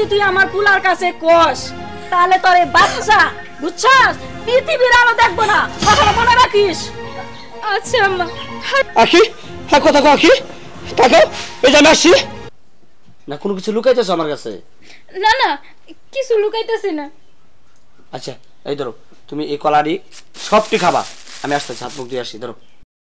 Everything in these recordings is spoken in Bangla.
যদি তুই আমার পুলার কাছে কোস তাহলে তোর এই বাচ্চা বুঝছস পৃথিবীর আলো দেখবো না, কথাটা মনে রাখিস। আচ্ছা আম্মা। আখি হ্যাঁ কথা কো আখি, তাকাও এই যে আমি আসছি। না কোনো কিছু লুকাইতেছ আমার কাছে? না না কিছু লুকাইতেছি না। আচ্ছা এই ধরো তুমি এই কলারি সবটি খাবা, আমি আসতেছি, হাত মুখ দিয়ে আসি। ধরো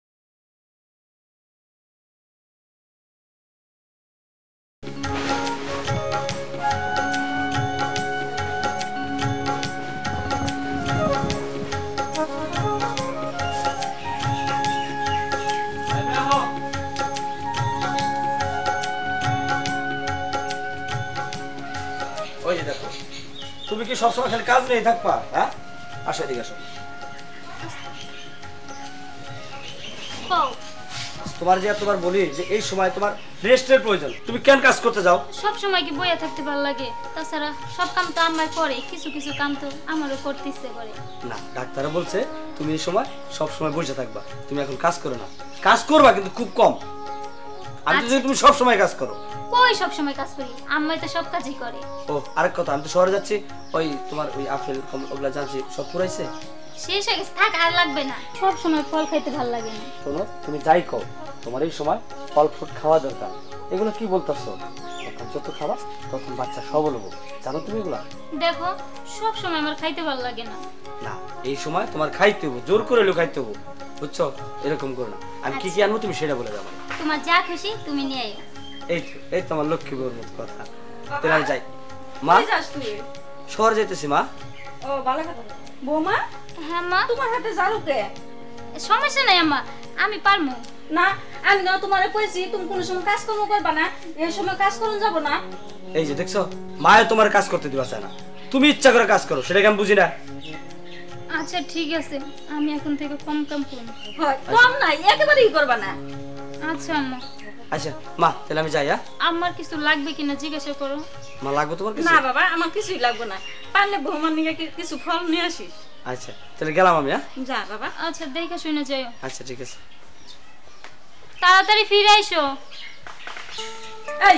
ওই যে দেখো, তুমি কি সবসময় খালি কাজ নেই থাকবা? হ্যাঁ আসো এদিকে আসো। তোমার যে তোমার বলি যে এই সময় তোমার রেস্টের প্রয়োজন, তুমি কেন কাজ করতে যাও? সব সময় কি বইয়া থাকতে ভালো লাগে? তাছাড়া সব কাম তো আমার করে, কিছু কিছু কাম তো আমারও করতে ইচ্ছে করে। না ডাক্তাররা বলছে তুমি এই সময় সব সময় বসে থাকবা, তুমি এখন কাজ করো না, কাজ করবা কিন্তু খুব কম। আমি তো তুমি সব সময় কাজ করো। কই সব সময় কাজ করি, আম্মাই তো সব কাজই করে। ও আরেক কথা, আমি তো শহরে যাচ্ছি, ওই তোমার ওই আপেল ওগুলা জানছি সব পুরাইছে? শেষ হয়ে গেছে, থাক আর লাগবে না। সব সময় ফল খাইতে ভালো লাগে না। শোনো তুমি যাই কও, তোমার এই সময় ফল ফ্রুট খাওয়া দরকার। এগুলো কি বলতেছো? এখন যত খাবা তখন বাচ্চা সবল হবো, জানো তুমি এগুলা? দেখো সব সময় আমার খাইতে ভালো লাগে না। না এই সময় তোমার খাইতে হবো, জোর করে এলো খাইতে হবো, বুঝছো? এরকম করো না। আমি কি কি আনবো তুমি সেটা বলে যাবো। তোমার যা খুশি তুমি নিয়ে আয়। এই তো আমার লক্ষ্মী বউর মতো কথা। তাহলে আমি যাই। মা শহরে যাইতেছি মা। ও ভালো কথা। বৌমা হ্যাঁ মা। তোমার হাতে জারু কে? সমস্যা নাই আম্মা, আমি পারমু। না আমি না তোমারে কইছি তুমি কোন সময় কাজ কর্ম করবা না, এই সময় কাজ করুন যাব না। এই যে দেখছো মায়ে তোমার কাজ করতে দিবা চায় না, তুমি ইচ্ছা করে কাজ করো, সেটা কি আমি বুঝি না? আচ্ছা ঠিক আছে, আমি এখন থেকে কম কাম করব। হয় কম নাই, একেবারেই করবা না। আচ্ছা আম্মা। আচ্ছা মা তাহলে আমি যাই। হ্যাঁ আমার কিছু লাগবে কিনা জিজ্ঞাসা করো। মা লাগবে তোমার কিছু? না বাবা আমার কিছুই লাগবে না, পারলে বৌমার নিয়ে কিছু ফল নিয়ে আসিস। আচ্ছা তাহলে গেলাম আমি। হ্যাঁ যা বাবা। আচ্ছা দেখে শুনে যাও। আচ্ছা ঠিক আছে। তাড়াতাড়ি ফিরে আইসো। এই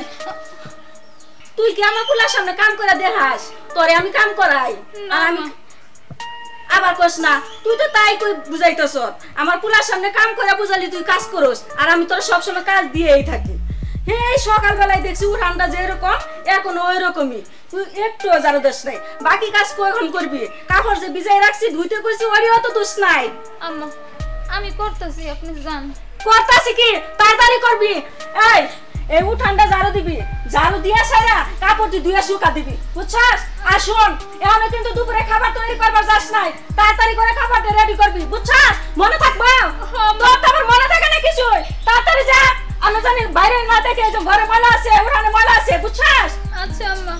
তুই কি আমার পুলার সামনে কাম করে দেখাস? তোরে আমি কাম করাই আর আমি আবার কস না, তুই তো তাই কই বুঝাইতেছ। আমার পুলার সামনে কাম করে বুঝালি তুই কাজ করস, আর আমি তোর সবসময় কাজ দিয়েই থাকি। এই সকালবেলায় দেখছি উঠানটা যেরকম এখন ওই রকমই, তুই একটু জারু দোষ নাই। বাকি কাজ কখন করবি? কাপড় যে ভিজাই রাখছি ধুইতে কইছি ওরিও তো দোষ নাই। আম্মা আমি করতেছি, আপনি যান। করতাছি কি তাড়াতাড়ি করবি। এই উঠানটা ঝাড়ু দিবি, ঝাড়ু দিয়া সারা কাপড়টি ধুইয়া শুকা দিবি, বুঝছস? আর শোন এখনো কিন্তু দুপুরে খাবার তৈরি করবার যাস নাই, তাড়াতাড়ি করে খাবারটা রেডি করবি, বুঝছস? মনে থাকবা? তোর তো আবার মনে থাকে না কিছু, তাড়াতাড়ি যা। আমি জানি বাইরে না দেখে যে ঘরে ময়লা আছে, উঠানে ময়লা আছে, বুঝছস? আচ্ছা আম্মা।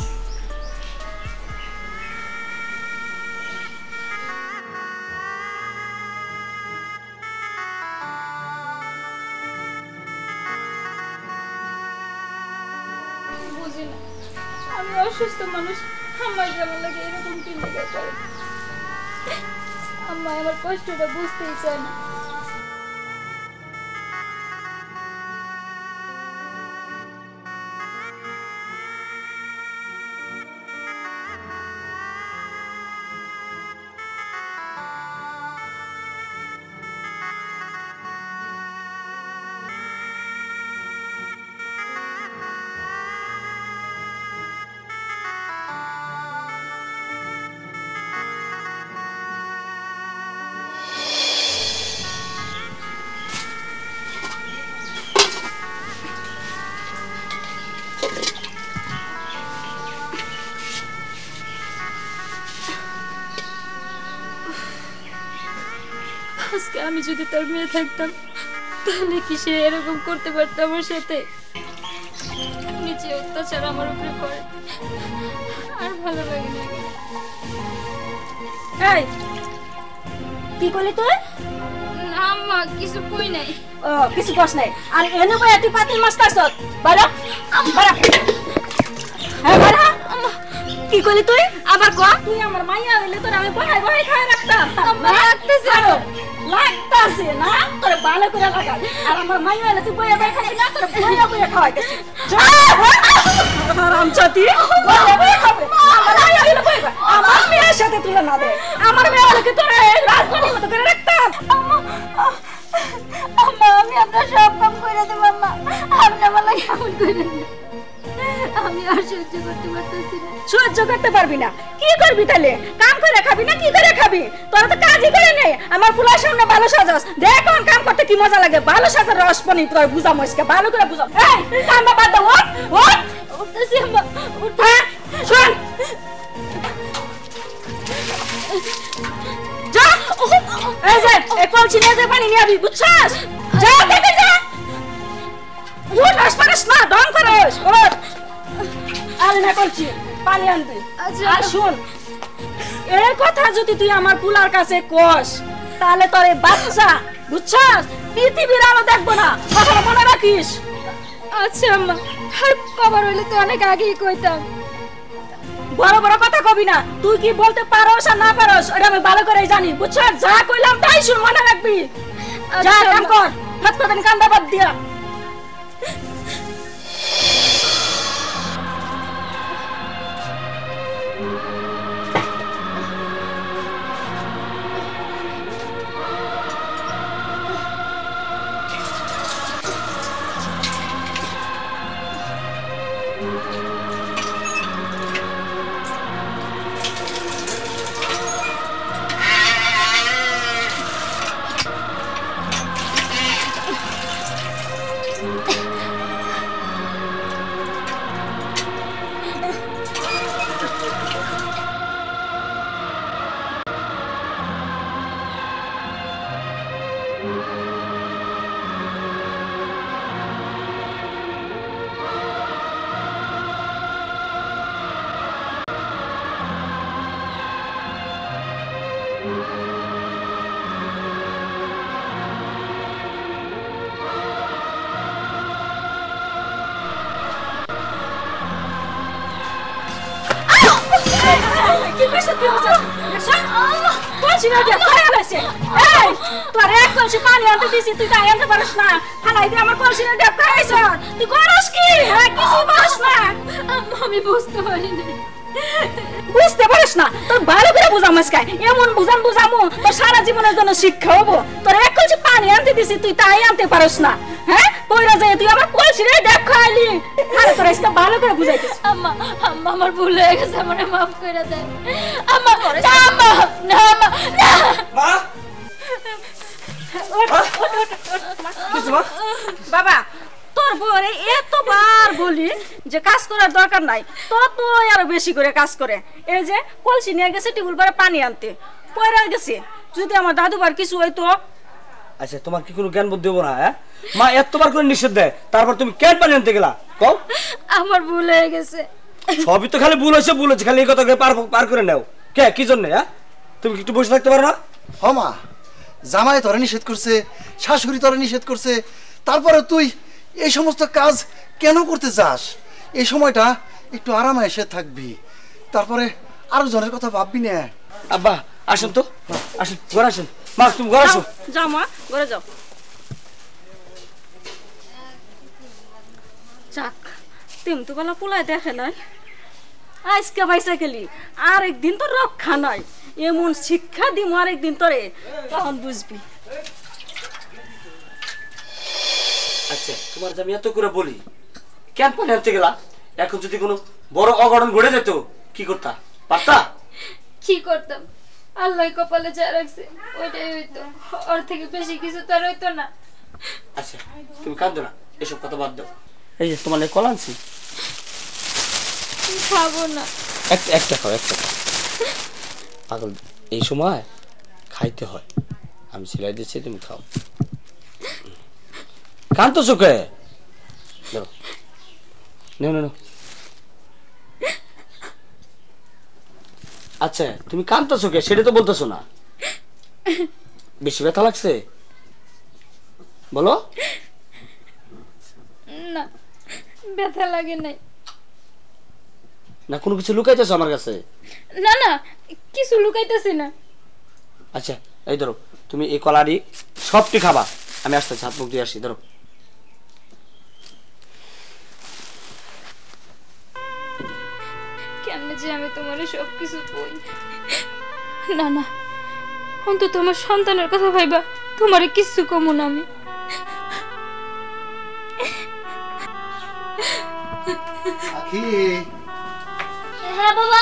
বুঝি না, আমি অসুস্থ মানুষ, আমার যেমন লাগে এরকম কি লেগে করে। আম্মা আমার কষ্টটা বুঝতেই চায় না। আজকে আমি যদি তার মেয়ে থাকতাম তাহলে কি সে এরকম করতে পারতো আমার সাথে? নিচে অত্যাচার আমার উপরে করে, আর ভালো লাগে না। এই কি করলি তুই? না আম্মা কিছু কই নাই। ও কিছু কস নাই। আর এনে বই তুই পাতিল মাছ তারছত বাইরে বাইরে। হ্যাঁ বাইরে। কি করলি তুই? আবার কর। তুই আমার মাইয়া হইলে তোর আমি বহাই বহাই খাই রাখতাম। আম্মা লাগতেছে। লাগতা আছে না তোরে ভালো করে লাগাই আর আমার মাইয়া এলে তুই বইয়া বইয়া খাবি না তোরে বইয়া বইয়া খাওয়াইতেছি রামচাতি বইয়া বইয়া খাবে আমার মাইয়া এলে বইয়া আমার মেয়ের সাথে তুলনা দে আমার মেয়েকে তোরে রাজধানীর মতো করে রাখতাম আম্মা আমি আপনার সব কাম করে দেব আম্মা আপনি আমার লাগে এমন করেন না আমি আর সহ্য করতে পারতেছি না সহ্য করতে পারবি না কি করবি তাহলে কাম করে খাবি না কি করে খাবি তোরা তো কাজই করে নে আমার পুলার সামনে ভালো সাজাস দেখ কোন কাম করতে কি মজা লাগে ভালো সাজার রস পানি তোর বুঝাম আজকে ভালো করে বুঝাম এই কামটা বাদ দাও ওঠ উঠতেছি আম্মা হ্যাঁ শোন যা এই যে এই কলসি নিয়ে যে পানি নিয়ে আবি বুঝছস যা দেখে যা উঠ আসপারিস না ডন করস ওঠ আর না কলসি পানি আনবি আচ্ছা। আর শুন এই কথা যদি তুই আমার পুলার কাছে কস তাহলে তোর এই বাচ্চা বুঝছস পৃথিবীর আলো দেখবো না কথাটা মনে রাখিস আচ্ছা আম্মা আর কবার হইলে তো অনেক আগেই কইতাম বড় বড় কথা কবি না তুই কি বলতে পারোস আর না পারোস ওটা আমি ভালো করেই জানি বুঝছস যা কইলাম তাই শুন মনে রাখবি যা কাম কর হাত পাতেন কান্দা বাদ দিয়া কি কইছ তুই কলসি না দিয়া খায় আলাইছে এই তোর এক কলসি পানি আনতে দিছি তুই তাই আনতে পারিস না ফালাই দিয়ে আমার কলসি না দিয়া খাইছ তুই করস কি হ্যাঁ কিছু পারিস না আম্মা আমি বুঝতে পারিনি বুঝতে পারিস না তোর ভালো করে বুঝাম আজকে এমন বুঝামু তোর সারা জীবনের জন্য শিক্ষা হবো তোর এক কলসি পানি আনতে দিছি তুই তাই আনতে পারিস না হ্যাঁ পয়রা যায় তুই আমার কলসি রে দেখ খাইলি আরে তোর আজকে ভালো করে বুঝাইতেছ আম্মা আম্মা আমার ভুল হয়ে গেছে আমারে মাফ করে দেন আম্মা না আম্মা না আম্মা না মা কিছু মা বাবা তোর বউরে এতবার বলি যে কাজ করার দরকার নাই তুই আরো বেশি করে কাজ করে এই যে কলসি নিয়ে গেছে টিউবওয়েল পারে পানি আনতে পয়রা গেছে যদি আমার দাদুবার কিছু হইতো আচ্ছা তোমার কি কোনো জ্ঞান বুদ্ধি হবো না হ্যাঁ মা এতবার করে নিষেধ দেয় তারপর তুমি কেন পানি আনতে গেলা কও আমার ভুল হয়ে গেছে সবই তো খালি ভুল হয়েছে খালি এই কথা পার করে নাও কে কি জন্য হ্যাঁ তুমি কি একটু বসে থাকতে পারো না হ মা জামাই তোরে নিষেধ করছে শাশুড়ি তোরে নিষেধ করছে তারপরে তুই এই সমস্ত কাজ কেন করতে যাস এই সময়টা একটু আরামে এসে থাকবি তারপরে আরো জনের কথা ভাববি না আব্বা আসুন তো আসুন ঘরে আসুন মা তুমি ঘরে আসো যাও মা ঘরে যাও যাক তেম তো বেলা পোলাই দেখে নাই আজকে বাইসা গেলি আরেকদিন তো রক্ষা নাই এমন শিক্ষা দিম আরেকদিন তোরে তখন বুঝবি আচ্ছা তোমার যে আমি এত করে বলি কেন পানি আনতে গেলা এখন যদি কোনো বড় অঘটন ঘটে যেত কি করতা পারতা কি করতাম আল্লাহ কপালে যা রাখছে ওইটাই হইতো ওর থেকে বেশি কিছু তো আর হইতো না আচ্ছা তুমি কাঁদো না এসব কথা বাদ দাও এই যে তোমার কল আনছি খাবো না একটা খাও পাগল এই সময় খাইতে হয় আমি সিলাই দিচ্ছি তুমি খাও কান্ত চোখে আচ্ছা তুমি কান্ত চোখে সেটা তো বলতেছো না বেশি ব্যথা লাগছে বলো না ব্যথা লাগে নাই না কোনো কিছু লুকাইতেছো আমার কাছে না না কিছু লুকাইতেছি না আচ্ছা এই ধরো তুমি এই কলারই সবটি খাবা। আমি আসতে হাত মুখ দিয়ে আসি, ধরো। কেমনে যে আমি তোমার সবকিছু কই। না না, অন্তত তোমার সন্তানের কথা ভাইবা তোমারে কিচ্ছু কমু না আমি। আখি, হ্যাঁ বাবা।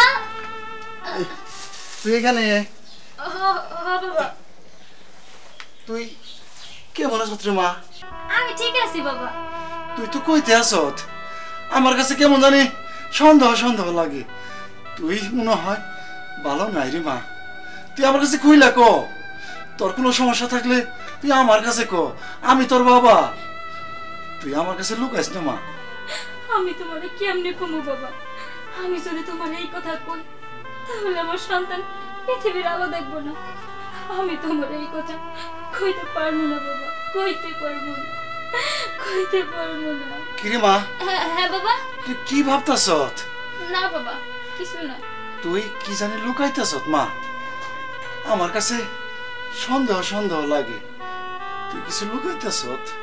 তুই এখানে? হ্যাঁ বাবা। তুই কেমন আছো রে মা? আমি ঠিক আছি বাবা। তুই তো কইতে আসত, আমার কাছে কেমন জানি সন্দেহ সন্দেহ লাগে। তুই মনে হয় ভালো নাই রে মা। তুই আমার কাছে কইলা ক, তোর কোনো সমস্যা থাকলে তুই আমার কাছে ক, আমি তোর বাবা। তুই আমার কাছে লুকাইস না মা। আমি তোমারে কেমনে কমু বাবা? আমি যদি তোমার এই কথা কই তাহলে আমার সন্তান পৃথিবীর আলো দেখবো না। আমি তোমার এই কথা কইতে পারবো না বাবা, কইতে পারবো না, কইতে পারবো না। কিরে মা, হ্যাঁ বাবা। তুই কি ভাবতাস? না বাবা, কিছু না। তুই কি জানি লুকাইতাস মা? আমার কাছে সন্দেহ সন্দেহ লাগে। তুই কিছু লুকাইতাস?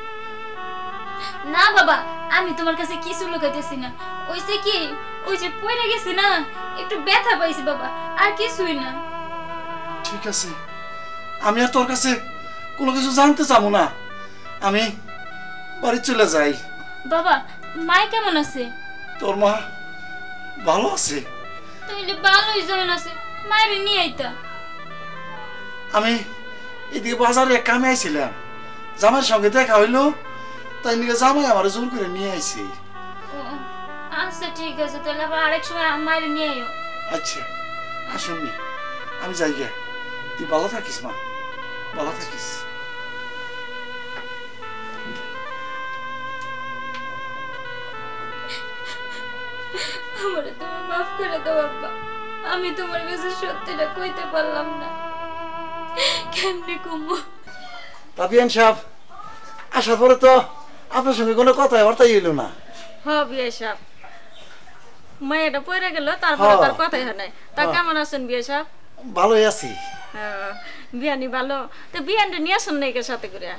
না বাবা, আমি তোমার কাছে কিছু লুকাইতেছি না। ওইছে কি, ওই যে পড়ে গেছি না, একটু ব্যথা পাইছি বাবা, আর কিছুই না। ঠিক আছে, আমি আর তোর কাছে কোনো কিছু জানতে চাবো না। আমি বাড়ি চলে যাই। বাবা, মাই কেমন আছে? তোর মা ভালো আছে? তাহলে ভালোই জন আছে, মায়ের নিয়ে আইতা। আমি এদিকে বাজারে এক কামে আইছিলাম, জামাইয়ের সঙ্গে দেখা হইলো, তাই নিয়ে জামাই আমার জোর করে নিয়ে আইছি। আচ্ছা ঠিক আছে, তাহলে আবার আরেক সময় মায়ের নিয়ে আইও। আচ্ছা আসুননি, আমি যাই গে। তুই ভালো থাকিস মা, ভালো থাকিস। আমারে তুমি মাফ করে দাও আব্বা, আমি তোমার কাছে সত্যিটা কইতে পারলাম না। কেমনে কমু? তাবিয়ান সাহেব আসার পরে তো আপনার সঙ্গে কোনো কথাই বার্তাই এলো না। হ্যাঁ বিয়ে সাহেব, মায়েরা পড়ে গেল, তারপরে তার কথাই হয় নাই। তা কেমন আছেন বিয়ে সাহেব? ভালোই আছি। বিয়ানি ভালো তো, বিয়ানটা নিয়ে আসেন না একে সাথে করে?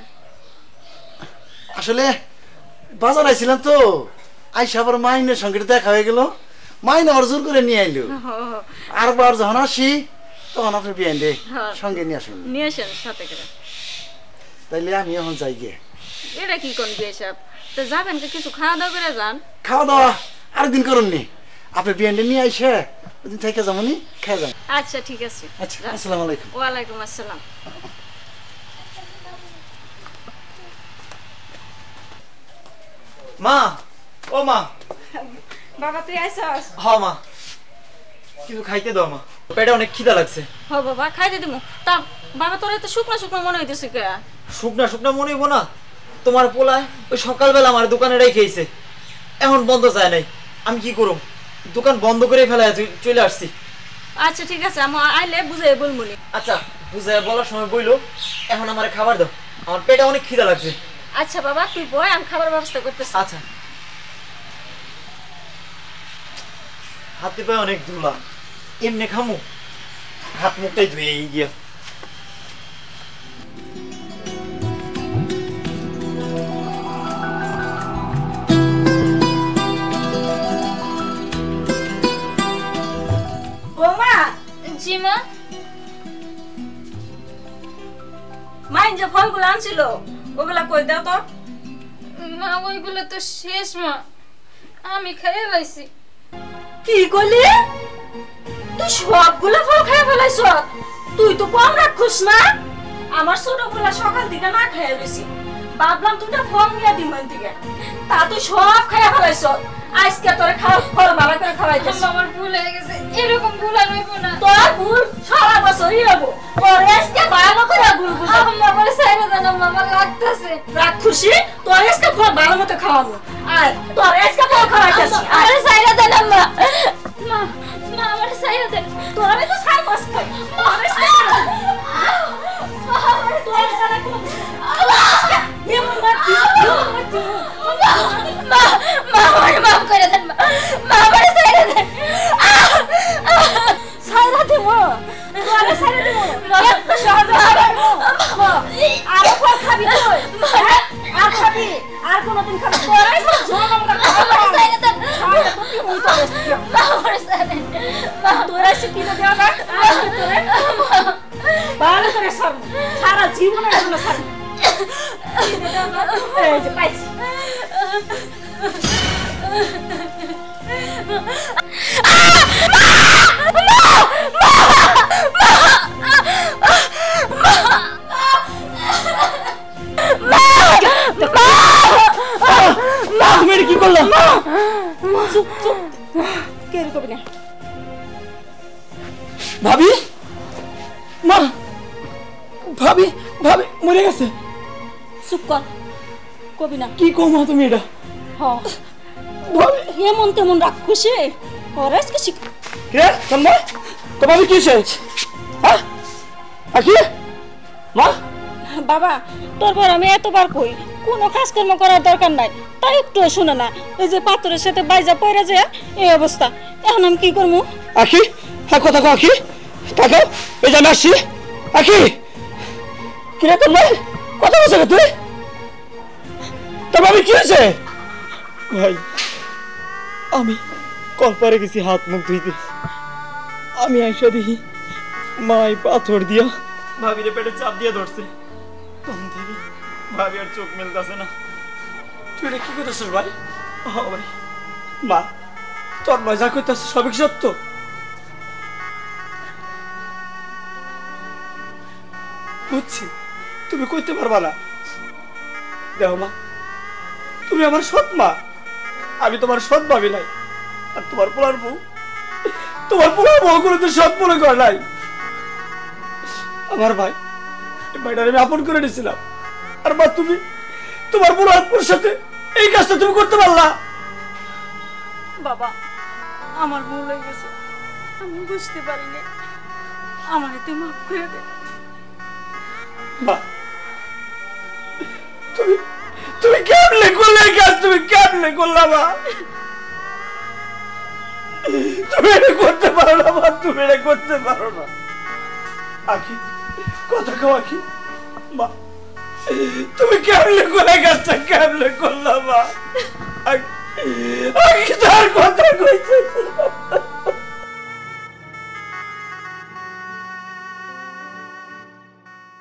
আসলে বাজার আইছিলাম তো, আইসা আবার মাইনের সঙ্গে দেখা হয়ে গেল, মাইন আমার জোর করে নিয়ে আইলো। আর বার যখন আসি তখন আপনার বিয়ান রে সঙ্গে নিয়ে আসুন। নিয়ে আসেন সাথে করে। তাইলে আমি এখন যাই গে। এটা কি কোন বিয়ে সাহেব? তো যাবেন কিছু খাওয়া দাওয়া করে যান। খাওয়া দাওয়া আরেকদিন করুন নি, আপনার বিয়ান রে নিয়ে আইসে ওদিন থেকে যাবো নি, খেয়ে যাবো। আচ্ছা ঠিক আছে। আচ্ছা, আসসালামু আলাইকুম। ওয়ালাইকুম আসসালাম। মা, ও মা। বাবা তুই আইছস? হ্যাঁ মা, কিছু খাইতে দাও মা, পেটে অনেক খিদা লাগছে। হ বাবা খাইতে দিমু। তা বাবা তোর এত শুকনো শুকনো মনে হইতেছে কে? শুকনা শুকনা মনে হইব না? তোমার পোলায় ওই সকালবেলা আমার দোকানে রেখেছে, এখন বন্ধ যায় নাই। আমি কি করব? দোকান বন্ধ করে ফেলায় চলে আসছি। আচ্ছা ঠিক আছে, আমি আইলে বুঝাই বলমুনি। আচ্ছা, বুঝে বলার সময় বইলো, এখন আমার খাবার দাও, আমার পেটে অনেক খিদা লাগছে। আচ্ছা বাবা তুই বয়, আমি খাবার ব্যবস্থা করতেছি। আচ্ছা। হাতে পায়ে অনেক ধুলা, এমনি খামু? হাত মুখটাই ধুয়ে গিয়া। বৌমা। জি মা। মাইন যে ফলগুলো আনছিল ওগুলা কই দাও তো। মা ওইগুলো তো শেষ মা, আমি খেয়ে লাইছি। কি কইলি? তুই সবগুলো ফল খেয়ে ফেলাইছ? তুই তো কম রাখছিস না? আমার ছোটগুলা সকাল থেকে না খেয়ে রইছি, ভাবলাম দুটা ফল নিয়ে দিম দিকে, তা তুই সব খেয়ে ফেলাইছ। আজকে তোরে খাওয়া ফল ভালো করে খাওয়াইতেছি। আমার ভুল হয়ে গেছে, এরকম ভুল আর হইব না। তোর ভুল সারা বছরই হবো, তোর আজকে ভালো করে ভুল বুঝা। আমার সাইরা দেন, আমার লাগতেছে। রাগ খুশি, তোর আজকে ফল ভালো মতো খাওয়াবো। আর তোর আজকে ফল খাওয়াইতেছি। আমার সাইরা দেন আম্মা। মা, মা আমার সাইরা দেন। তোর আমি তো সারা মাস খাই। তোর আজকে তোর সারা কোনো এমন মারতি, মা, মা আমার মাফ করে দেন মা। মা আমার সাইরা দেন। সারা দেবো, তোর সারা দেবো। এত সহজে সারা দেবো। আরো ফল সারা জীবনে এগুলো ছাড়বো না। এই যে পাইছি। তুমি এটা কি করলা? চুপ চুপ, কে কবি না। ভাবি, মা, ভাবি, ভাবি মরে গেছে। চুপ কর, কবি না। কি কম তুমি এটা? হ ভাবি এমন তেমন রাক্ষসে ওর আজকে শিখ। কে তন্ময়, তো ভাবি কি হয়েছে? হ্যাঁ আকি মা, বাবা তোর পর আমি এতবার কই কোনো কাজকর্ম করার দরকার নাই, তাই একটু শুনে না। এই যে পাথরের সাথে বাইজা পড়ে যায় এই অবস্থা, এখন আমি কি করবো? আকি হ্যাঁ কথা কো আকি, তাকাও এই যে আমি আসছি। আকি কিরে তন্ময় কথা বলছে তুই? তোর ভাবি কি হয়েছে? ভাই আমি কলপারে গেছি হাত মুখ ধুইতে, আমি আইসা দেখি মাই পাথর দিয়া ভাবিরে পেটে চাপ দিয়ে ধরছে। তখন থেকে ভাবি আর চোখ মেলতেছে না। তুই এটা কি করতেছিস ভাই? ভাই মা, তোর মজা করতেছিস সবই সত্য? বুঝছি তুমি কইতে পারবা না। দেখো মা, তুমি আমার সৎ মা, আমি তোমার সৎ ভাবি নাই। আর তোমার পোলার বউ, তোমার পোলার বউ করে তো সৎ মনে করে নাই। আমার ভাই ভাইটার আমি আপন করে নিয়েছিলাম, আর মা তুমি তোমার পোলার সাথে এই কাজটা তুমি করতে পারলা? বাবা আমার ভুল হয়ে গেছে, আমি বুঝতে পারিনি, আমারে তুই মাফ করে দে। মা তুমি তুমি কেমনে করলে এই কাজ? তুমি কেমনে করলা মা? তুমি এটা করতে পারো না মা, তুমি এটা করতে পারো না। আখি কথা কও আখি, মা তুমি কেমনে করে কাজটা কেমনে করলা মা?